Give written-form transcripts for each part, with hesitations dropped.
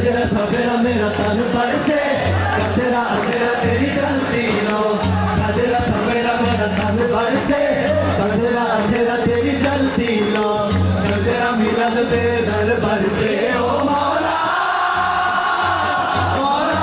सजरा सवेरा मेरा तन पर से तेरा तेरा तेरी चलती नो सजरा सवेरा मेरा तन पर से तेरा तेरा तेरी चलती नो तेरा मिलन तेरे दर पर से ओ मौला मौला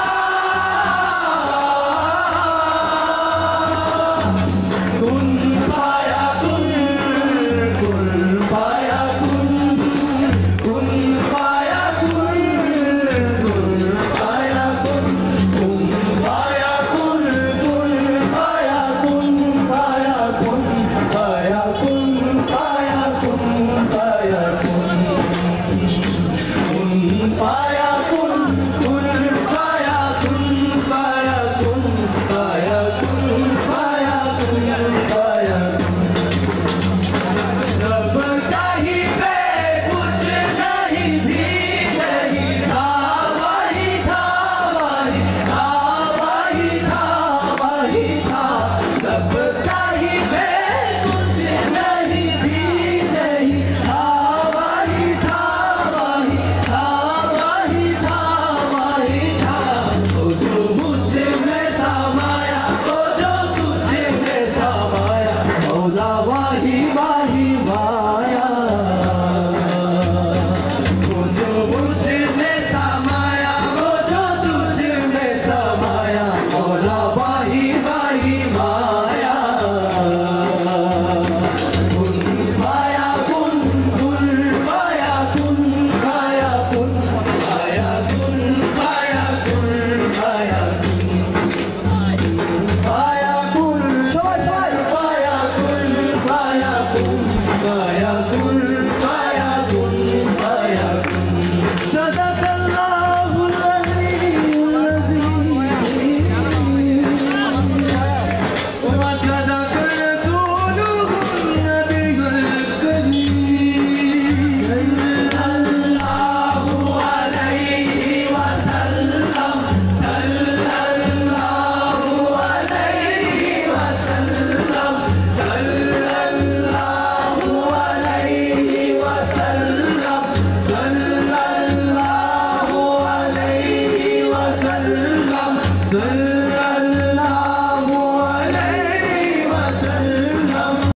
कुन पाया कुन कुन पाया कुन कुन पाया कुन कुन पाया कुन कुन पाया कुन कुन पाया कुन पाया कुन पाया कुन पाया कुन पाया कुन कुन पाया